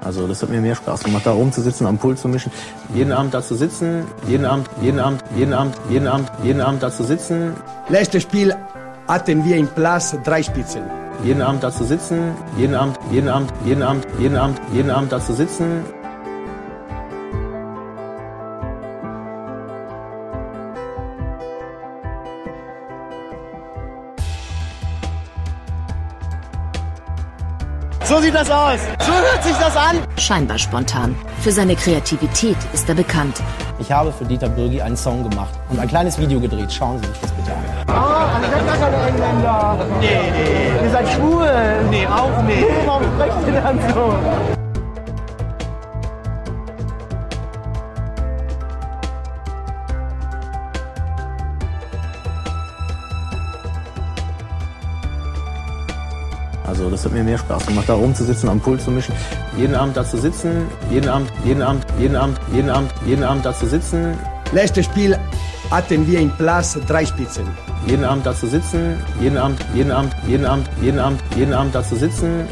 Also das hat mir mehr Spaß gemacht, da rumzusitzen, am Pult zu mischen. Jeden Abend da zu sitzen, jeden Abend da zu sitzen. Letztes Spiel hatten wir im Platz 3 Spitzen. Jeden Abend da zu sitzen, jeden Abend da zu sitzen. So sieht das aus. So hört sich das an. Scheinbar spontan. Für seine Kreativität ist er bekannt. Ich habe für Dieter Bürgi einen Song gemacht und ein kleines Video gedreht. Schauen Sie sich das bitte an. Oh, ihr seid gar keine Engländer. Nee. Ihr seid schwul. Nee, auch nicht. Warum sprecht ihr dann so? Also das hat mir mehr Spaß gemacht, da rumzusitzen, am Pult zu mischen. Jeden Abend da zu sitzen, jeden Abend da zu sitzen. Letztes Spiel hatten wir im Platz 3 Spitzen. Jeden Abend da zu sitzen, jeden Abend da zu sitzen.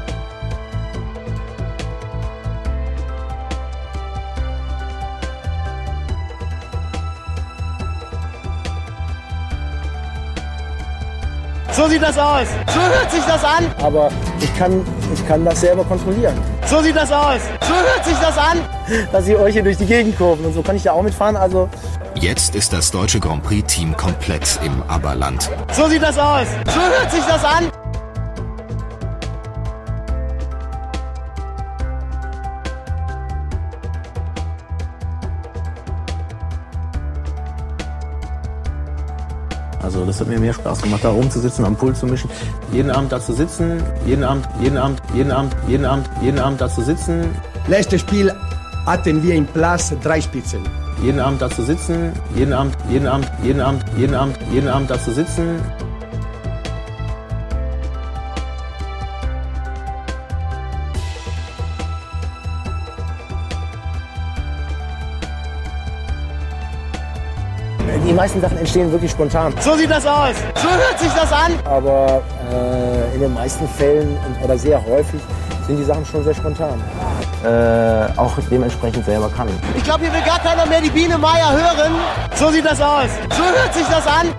So sieht das aus. So hört sich das an. Aber ich kann das selber kontrollieren. So sieht das aus. So hört sich das an. Dass ihr euch hier durch die Gegend kurven und so kann ich da auch mitfahren. Also jetzt ist das deutsche Grand Prix-Team komplett im ABBA-Land. So sieht das aus. So hört sich das an. Also das hat mir mehr Spaß gemacht, da rumzusitzen, am Pult zu mischen. Jeden Abend da zu sitzen, jeden Abend da zu sitzen. Letztes Spiel hatten wir im Platz 3 Spitzen. Jeden Abend da zu sitzen, jeden Abend da zu sitzen. die meisten Sachen entstehen wirklich spontan. So sieht das aus. So hört sich das an. Aber in den meisten Fällen oder sehr häufig sind die Sachen schon sehr spontan. Auch dementsprechend selber kann. Ich glaube, hier will gar keiner mehr die Biene Meier hören. So sieht das aus. So hört sich das an.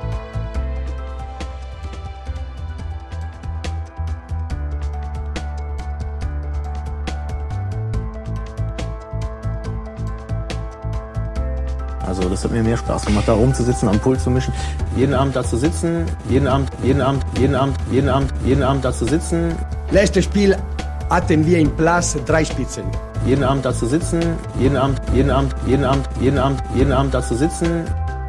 Also das hat mir mehr Spaß gemacht, da rumzusitzen, am Pult zu mischen. Jeden Abend da zu sitzen, jeden Abend da zu sitzen. Letztes Spiel hatten wir im Platz 3 Spitzen. Jeden Abend da zu sitzen, jeden Abend da zu sitzen.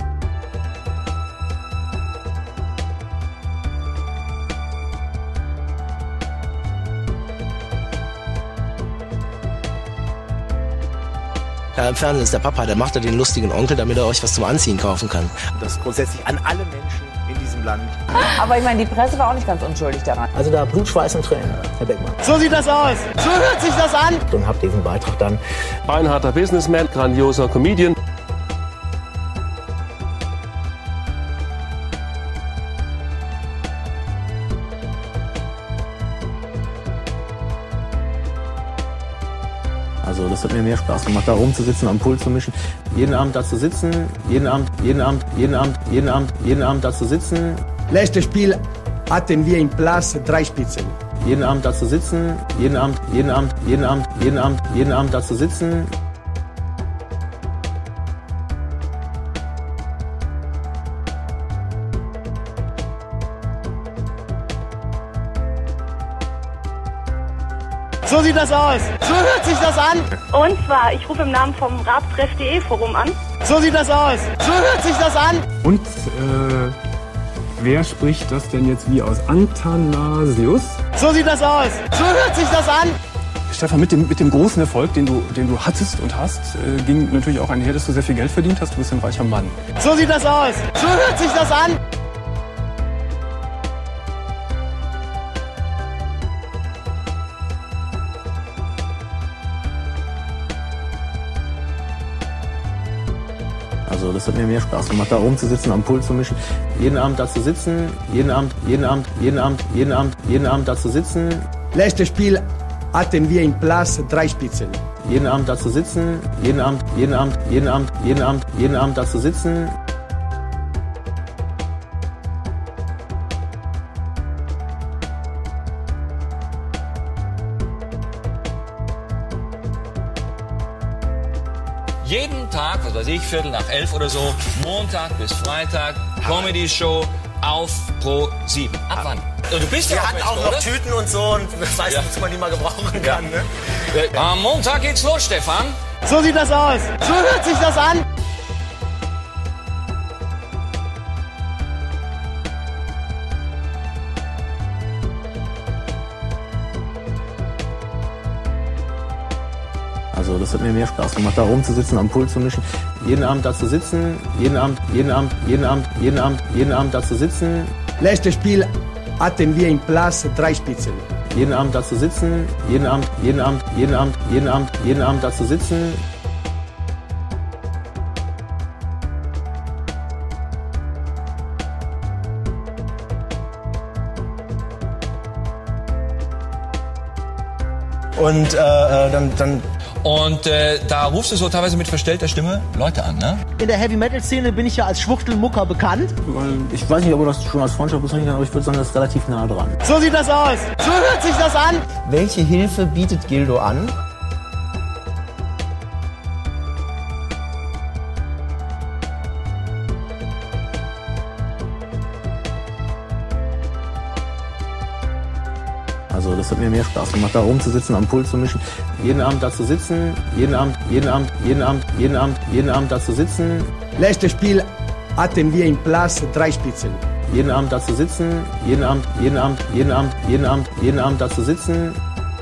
Ja, im Fernsehen ist der Papa, der macht ja den lustigen Onkel, damit er euch was zum Anziehen kaufen kann. Das grundsätzlich an alle Menschen in diesem Land. Aber ich meine, die Presse war auch nicht ganz unschuldig daran. Also da Blut, Schweiß und Tränen, Herr Beckmann. So sieht das aus. So hört sich das an. Und hab diesen Beitrag dann. Beinharter Businessman, grandioser Comedian. Also das hat mir mehr Spaß gemacht, da rumzusitzen, am Pult zu mischen. Jeden Abend da zu sitzen, jeden Abend da zu sitzen. Letztes Spiel hatten wir im Platz 3 Spitzen. Jeden Abend da zu sitzen, jeden Abend da zu sitzen. So sieht das aus. So hört sich das an. Und zwar, ich rufe im Namen vom Radtreff.de Forum an. So sieht das aus. So hört sich das an. Und wer spricht das denn jetzt wie aus? Athanasius? So sieht das aus. So hört sich das an. Stefan, mit dem großen Erfolg, den du hattest und hast, ging natürlich auch einher, dass du sehr viel Geld verdient hast. Du bist ein reicher Mann. So sieht das aus. So hört sich das an. Also das hat mir mehr Spaß gemacht, da rumzusitzen, am Pult zu mischen. Jeden Abend da zu sitzen, jeden Abend da zu sitzen. Letztes Spiel hatten wir im Platz 3 Spitzen. Jeden Abend da zu sitzen, jeden Abend da zu sitzen. Jeden Tag, was weiß ich, 11:15 oder so, Montag bis Freitag, Comedy-Show auf Pro7. Ab wann? Du bist ja hat auch noch Tüten und so und das heißt, dass man die mal gebrauchen kann. Ne? Am Montag geht's los, Stefan. So sieht das aus. So hört sich das an. Also das hat mir mehr Spaß gemacht, da rumzusitzen, am Pult zu mischen. Jeden Abend da zu sitzen, jeden Abend da zu sitzen. Letztes Spiel hatten wir im Platz 3 Spitzen. Jeden Abend da zu sitzen, jeden Abend da zu sitzen. Und dann Und da rufst du so teilweise mit verstellter Stimme Leute an, ne? In der Heavy-Metal-Szene bin ich ja als Schwuchtelmucker bekannt. Ich weiß nicht, ob du das schon als Freundschaft bezeichnen kannst, aber ich würde sagen, das ist relativ nah dran. So sieht das aus. So hört sich das an. Welche Hilfe bietet Gildo an? Also das hat mir mehr Spaß gemacht, da rumzusitzen, am Pult zu mischen. Jeden Abend da zu sitzen, jeden Abend da zu sitzen. Letztes Spiel hatten wir im Platz 3 Spitzen. Jeden Abend da zu sitzen, jeden Abend da zu sitzen.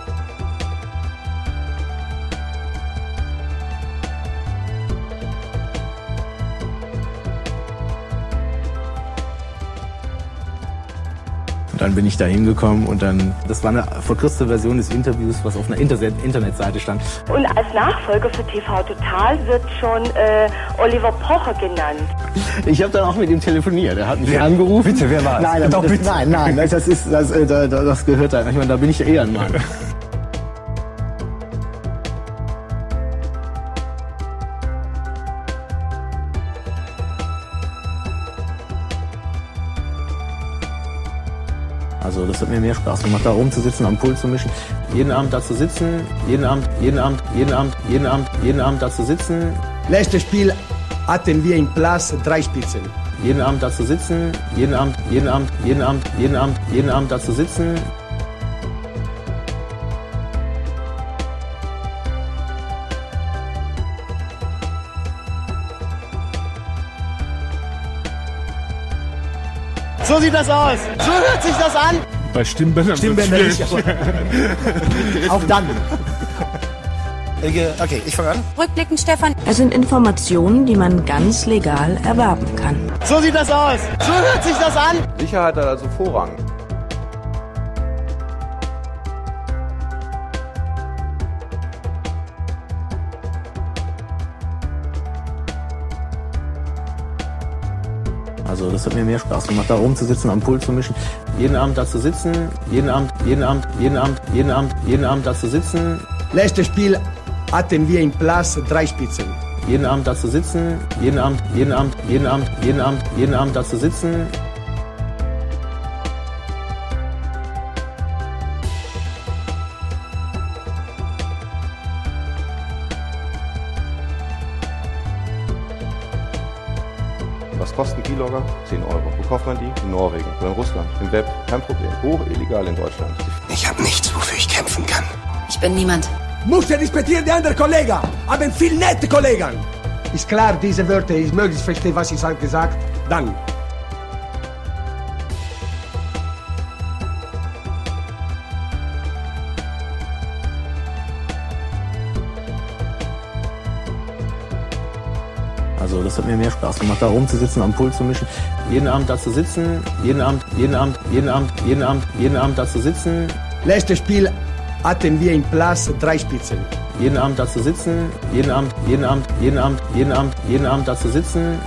Dann bin ich da hingekommen und dann, das war eine verkürzte Version des Interviews, was auf einer Internetseite stand. Und als Nachfolger für TV Total wird schon Oliver Pocher genannt. Ich habe dann auch mit ihm telefoniert. Er hat mich angerufen. Bitte, wer war es? Nein, doch, bitte. Nein, das gehört da. Ich meine, da bin ich eher ein Mann. Also das hat mir mehr Spaß gemacht, da rumzusitzen, am Pult zu mischen. Jeden Abend da zu sitzen, jeden Abend da zu sitzen. Letztes Spiel hatten wir im Platz 3 Spitzen. Jeden Abend da zu sitzen, jeden Abend da zu sitzen. So sieht das aus. So hört sich das an. Bei Stimmbändern nicht, aber auch dann. Okay, ich fange an. Rückblickend, Stefan. Es sind Informationen, die man ganz legal erwerben kann. So sieht das aus. So hört sich das an. Sicherheit hat also Vorrang. Also das hat mir mehr Spaß gemacht, da rumzusitzen, am Pult zu mischen. Jeden Abend da zu sitzen, jeden Abend da zu sitzen. Letztes Spiel hatten wir im Platz 3 Spitzen. Jeden Abend da zu sitzen, jeden Abend da zu sitzen. Was kosten Keylogger? 10 Euro. Wo kauft man die? In Norwegen oder in Russland. Im Web. Kein Problem. Hoch illegal in Deutschland. Ich habe nichts, wofür ich kämpfen kann. Ich bin niemand. Muss er respektieren die anderen Kollegen. Haben viel nette Kollegen. Ist klar, diese Wörter, ich möglichst verstehe, was ich gesagt. Dann. Also das hat mir mehr Spaß gemacht, da rumzusitzen, am Pult zu mischen. Jeden Abend da zu sitzen, jeden Abend da zu sitzen. Letztes Spiel hatten wir im Platz 3 Spitzen. Jeden Abend da zu sitzen, jeden Abend da zu sitzen.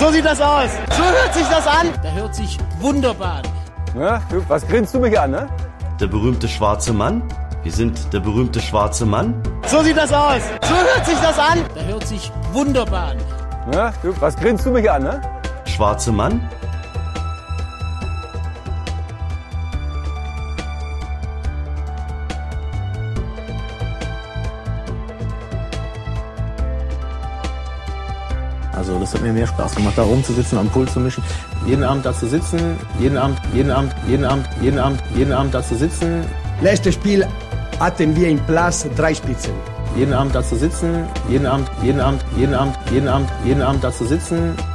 So sieht das aus. So hört sich das an. Der hört sich wunderbar an. Ja, was grinst du mich an, ne? Der berühmte schwarze Mann. Wir sind der berühmte schwarze Mann. So sieht das aus. So hört sich das an. Der hört sich wunderbar an. Ja, was grinst du mich an, ne? Schwarze Mann. Also das hat mir mehr Spaß gemacht, da rumzusitzen, am Pult zu mischen. Jeden Abend da zu sitzen, jeden Abend da zu sitzen. Letztes Spiel hatten wir im Platz 3 Spitzen. Jeden Abend da zu sitzen, jeden Abend da zu sitzen.